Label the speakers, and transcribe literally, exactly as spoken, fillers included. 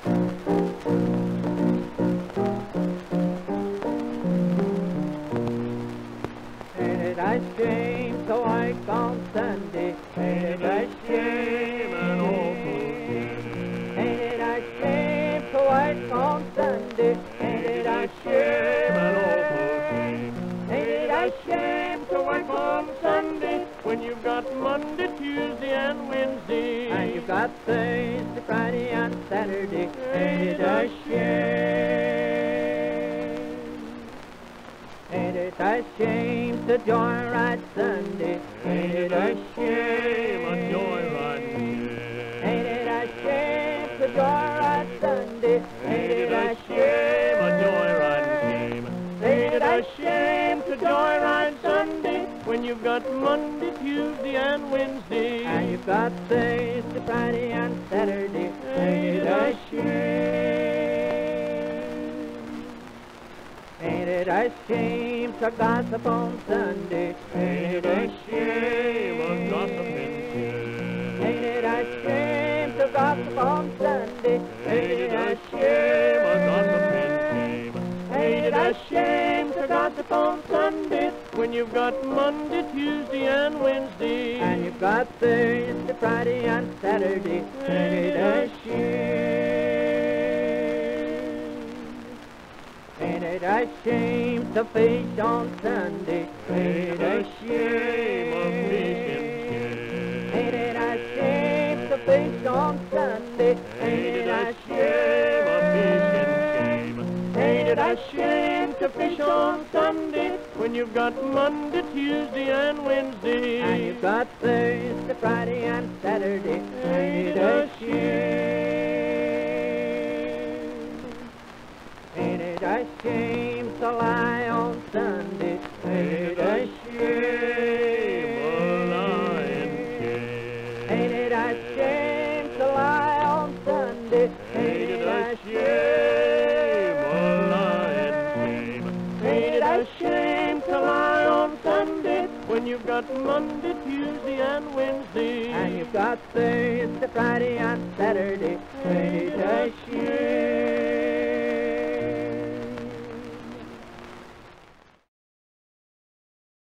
Speaker 1: Ain't it a shame to work on Sunday? Ain't it a shame, an awful shame? Ain't it a shame to work on Sunday? Ain't it a shame, an awful shame? Ain't it a shame to work on Sunday
Speaker 2: when you've got Monday, Tuesday, and Wednesday,
Speaker 1: and you've got Thursday, Friday, and Saturday? Ain't it a shame? Ain't it a shame to joyride Sunday? Ain't it a shame,
Speaker 2: a joyride Sunday?
Speaker 1: Ain't it a shame to joyride Sunday? Ain't it a shame,
Speaker 2: a joyride shame?
Speaker 1: Ain't it a shame to joyride Sunday
Speaker 2: when you've got Monday, Tuesday, and Wednesday,
Speaker 1: and you've got Thursday, Friday, and Saturday? Ain't it a shame? Ain't it a shame to gossip on Sunday?
Speaker 2: Ain't it a shame, a gossiping shame?
Speaker 1: Ain't it a shame to gossip on Sunday?
Speaker 2: Ain't it a shame, a gossiping shame?
Speaker 1: Ain't it a shame to gossip on Sunday
Speaker 2: when you've got Monday, Tuesday, and Wednesday,
Speaker 1: and you've got Thursday, Friday, and Saturday? Ain't it a shame? Ain't it a shame to fish on Sunday?
Speaker 2: Ain't it a shame, a fishing shame?
Speaker 1: Ain't it a shame to fish on Sunday?
Speaker 2: Ain't it a shame, a fishing shame?
Speaker 1: Ain't it a shame to fish on Sunday
Speaker 2: when you've got Monday, Tuesday, and Wednesday,
Speaker 1: and you've got Thursday, Friday, and Saturday? Ain't it a shame? Ain't it a shame to lie on Sunday?
Speaker 2: Ain't it a shame, a lying shame?
Speaker 1: Ain't it a shame to lie on Sunday?
Speaker 2: Ain't it a shame, a lying shame?
Speaker 1: Ain't it a shame to lie on Sunday
Speaker 2: when you've got Monday, Tuesday, and Wednesday,
Speaker 1: and you've got Thursday, Friday, and Saturday? Ain't it a shame?